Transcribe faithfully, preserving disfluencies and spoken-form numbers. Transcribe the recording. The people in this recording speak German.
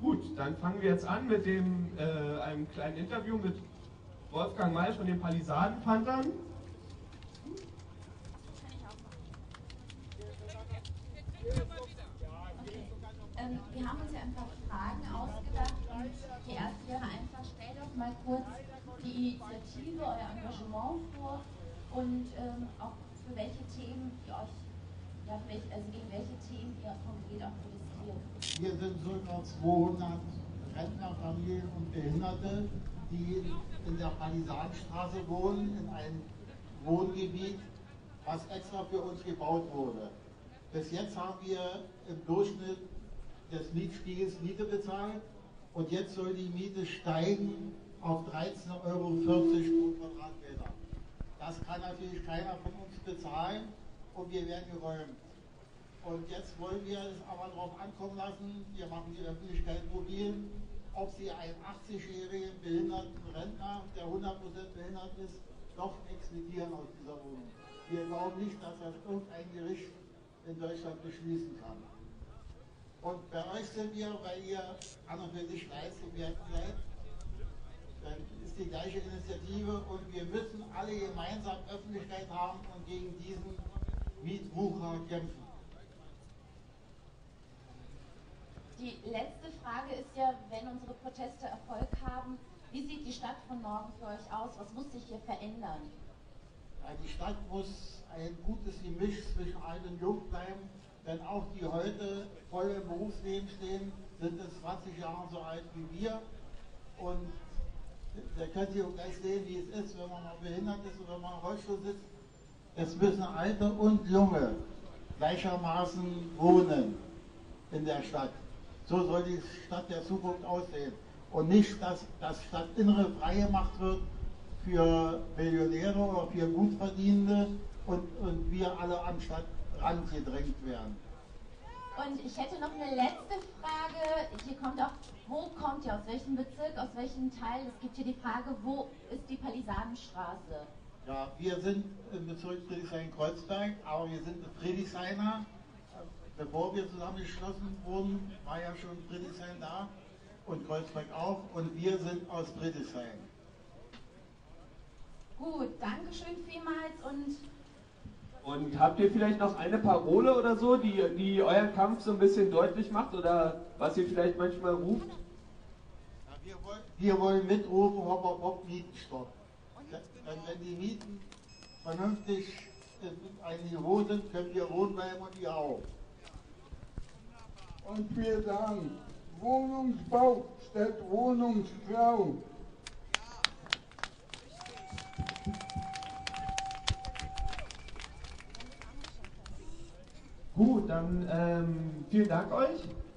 Gut, dann fangen wir jetzt an mit dem, äh, einem kleinen Interview mit Wolfgang May von den Palisaden-Panthern. Ähm, wir haben uns ja ein paar Fragen ausgedacht und die erste wäre einfach, stell doch mal kurz die Initiative, euer Engagement vor und ähm, auch für welche Themen ihr euch, ja, für welche, also gegen welche Themen ihr konkret auch protestiert. Wir sind ca. zweihundert Rentnerfamilien und Behinderte, die in der Palisadenstraße wohnen, in einem Wohngebiet, was extra für uns gebaut wurde. Bis jetzt haben wir im Durchschnitt des Mietspiegels Miete bezahlt und jetzt soll die Miete steigen auf dreizehn Euro vierzig pro Quadratmeter. Das kann natürlich keiner von uns bezahlen und wir werden geräumt. Und jetzt wollen wir es aber darauf ankommen lassen, wir machen die Öffentlichkeit mobil, ob sie einen achtzig-jährigen behinderten Rentner, der hundert Prozent behindert ist, doch exkludieren aus dieser Wohnung. Wir glauben nicht, dass das irgendein Gericht in Deutschland beschließen kann. Und bei euch sind wir, weil ihr an und für sich leistet werden seid, dann ist die gleiche Initiative und wir müssen alle gemeinsam Öffentlichkeit haben und gegen diesen Mietwucher kämpfen. Die letzte Frage ist ja, wenn unsere Proteste Erfolg haben, wie sieht die Stadt von morgen für euch aus? Was muss sich hier verändern? Ja, die Stadt muss ein gutes Gemisch zwischen alt und jung bleiben, denn auch die heute voll im Berufsleben stehen, sind es zwanzig Jahre so alt wie wir. Und da könnt ihr auch gleich sehen, wie es ist, wenn man mal behindert ist oder wenn man im Rollstuhl sitzt. Es müssen Alte und Junge gleichermaßen wohnen in der Stadt. So soll die Stadt der Zukunft aussehen. Und nicht, dass das Stadtinnere frei gemacht wird für Millionäre oder für Gutverdienende und, und wir alle am Stadtrand gedrängt werden. Und ich hätte noch eine letzte Frage. Hier kommt auch, wo kommt ihr, aus welchem Bezirk, aus welchem Teil? Es gibt hier die Frage, wo ist die Palisadenstraße? Ja, wir sind im Bezirk Friedrichshain-Kreuzberg, aber wir sind Friedrichshainer. Bevor wir zusammengeschlossen wurden, war ja schon Friedrichshain da und Kreuzberg auch und wir sind aus Friedrichshain. Gut, danke schön vielmals und Und habt ihr vielleicht noch eine Parole oder so, die, die euren Kampf so ein bisschen deutlich macht oder was ihr vielleicht manchmal ruft? Ja, wir, wollen, wir wollen mitrufen, hopp, hopp, hopp, Mietenstopp. Wenn, wenn die Mieten vernünftig in ein Niveau sind, können wir wohnen bleiben und ihr auch. Und wir sagen, Wohnungsbau statt Wohnungsklau. Gut, dann ähm, vielen Dank euch.